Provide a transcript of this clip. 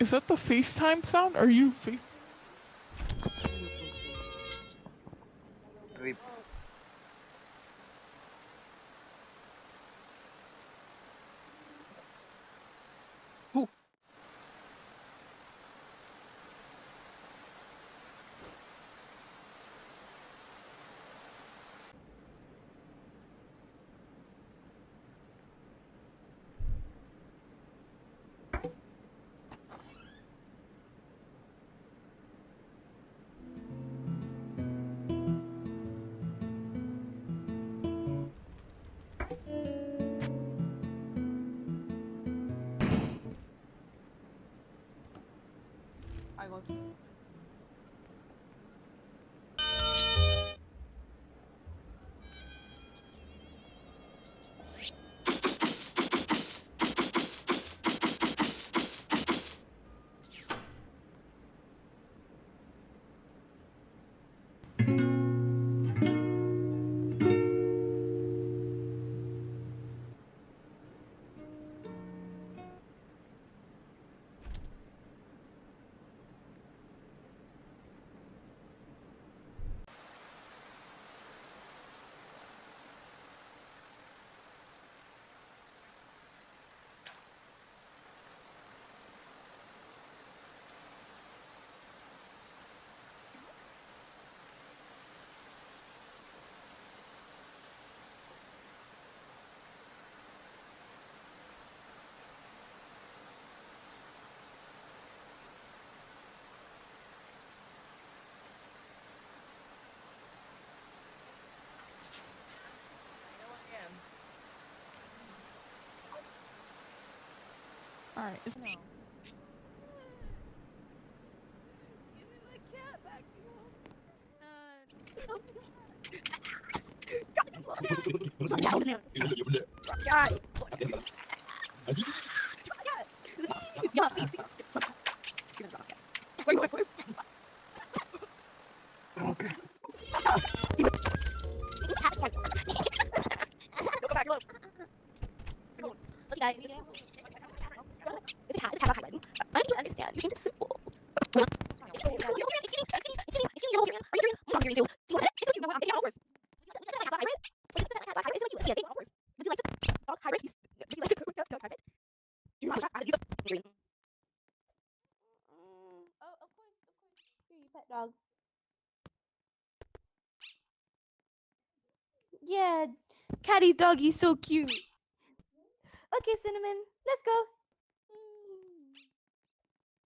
Is that the FaceTime sound? Are you face? Wait. Who? I got All right. No. Give me my cat back, you old Oh, of course. Here, you pet dog. Yeah, catty doggy's so cute. Okay, Cinnamon, let's go.